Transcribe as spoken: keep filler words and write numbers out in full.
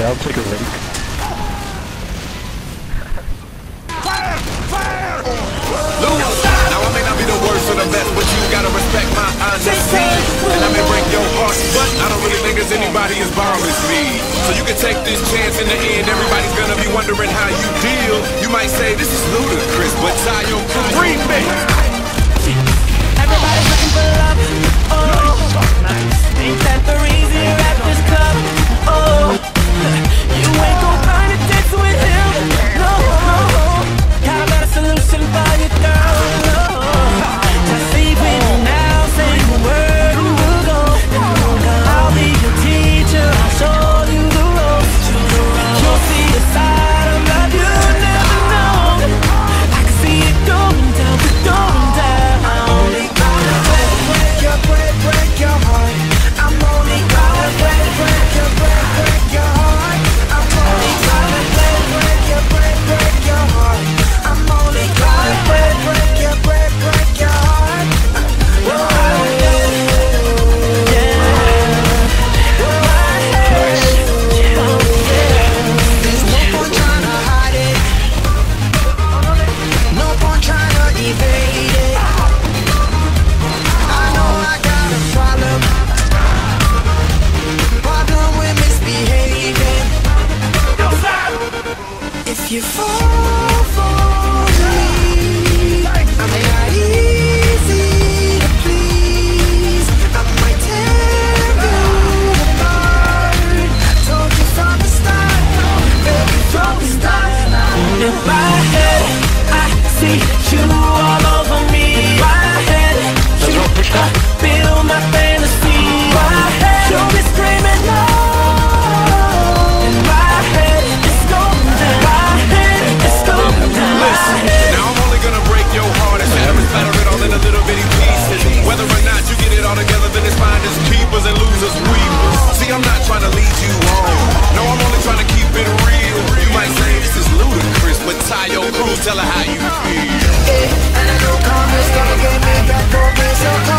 Yeah, I'll take a link. Fire! Fire! Lose! Now I may not be the worst or the best, but you gotta respect my honesty. And I may break your heart, but I don't really think there's anybody as bomb as me. So you can take this chance in the end. Everybody's gonna be wondering how you deal. You might say this is ludicrous, but tie your cream Everybody's looking for love. Oh, ain't that the reason you're at this club? Oh, you ain't gon' find a dance with him. No, got a better solution for you, girl. No, just leave with me now. Say the word and we'll go. I'll be your teacher. I'll show you the ropes. You'll see the side of love you never know. I can see it going down, going down. Break, break your heart. I'm only gonna break, break your, break, break your heart. I'm only gonna break, break your, break, break your heart. I'm only gonna break, break your, break, break your heart. Whoa, yeah, there's no point trying to hide it. No point trying to evade it. Problem, problem with misbehaving. If you fall for me, I'm not easy to please. I might tear you apart. Told you from the start, baby, from the start. In my head, I see you all over me. In my head, you I feel my fantasy. My head, you'll be screaming no. In my head, it's going down. My head, it's going down. Listen, now I'm only gonna break your heart and have it splatter it all in a little bitty pieces. Whether or not you get it all together, then it's finders keepers and losers weepers. See, I'm not trying to lead you on. No, I'm only trying to keep it real. You might say this is ludicrous, but tie your crew, tell her how you feel. Yeah, and I know karma's gonna get me back for me, so